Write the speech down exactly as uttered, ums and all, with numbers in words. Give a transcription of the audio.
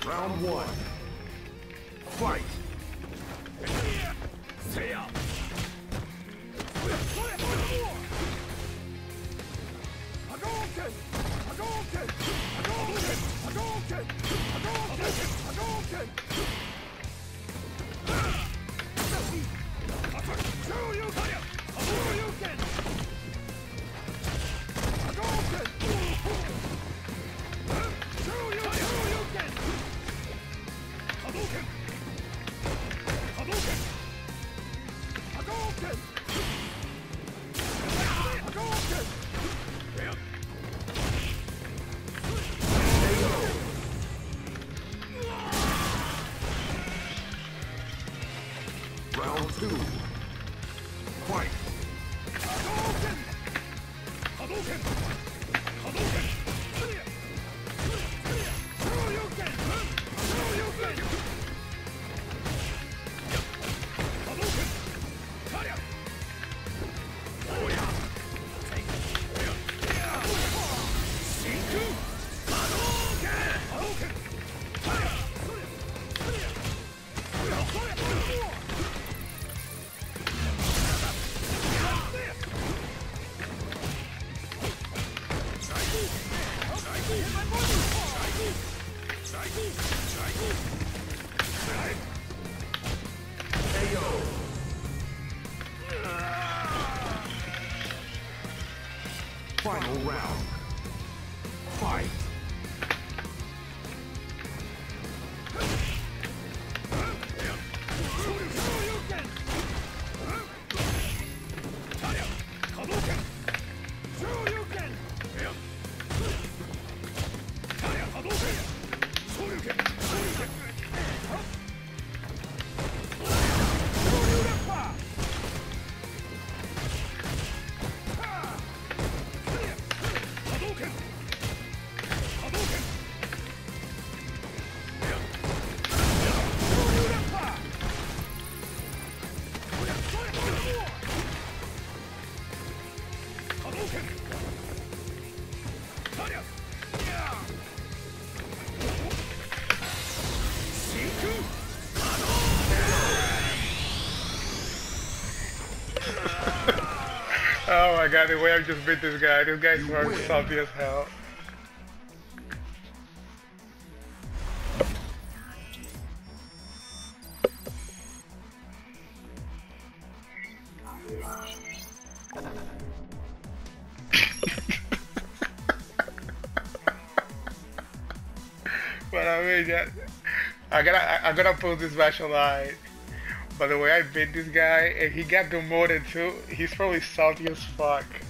Round one. Fight! Round two. Fight! Hadouken! Hadouken! Hadouken! Shoryuken! Shoryuken! Hadouken! Karya! Oya! Shinku! Hadouken! Hadouken! Karya! Final round. Fight! Oh my god, the way I just beat this guy. This guy's fucking salty as hell. But I mean, yeah, I gotta, I, I gotta post this match online. By the way I beat this guy, and he got demoted too, he's probably salty as fuck.